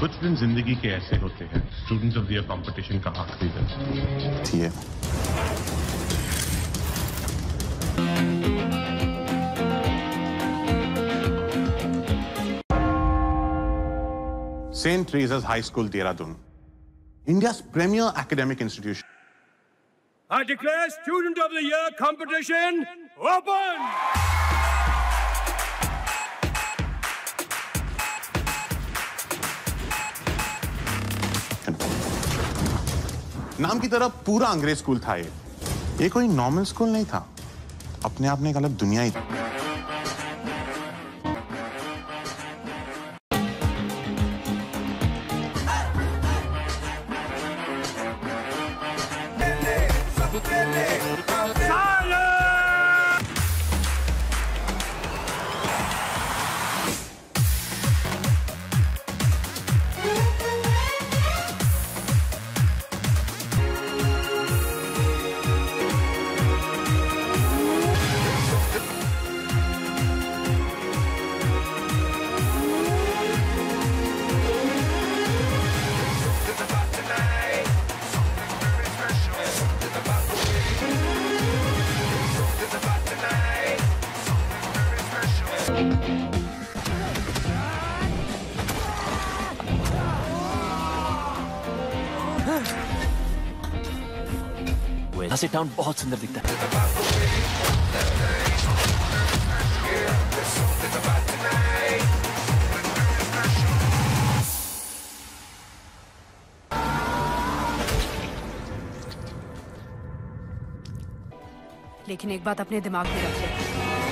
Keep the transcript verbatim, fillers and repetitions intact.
कुछ दिन जिंदगी के ऐसे होते हैं, students of the year competition का आखिरी दिन थी है। Saint Teresa's High School, Dehradun, India's premier academic institution. I declare Student of the Year competition open! नाम की तरह पूरा अंग्रेज स्कूल था ये। ये कोई नॉर्मल स्कूल नहीं था, अपने आप में एक अलग दुनिया ही थी। वेल, टाउन बहुत सुंदर दिखता है। लेकिन एक बात अपने दिमाग में रखिए,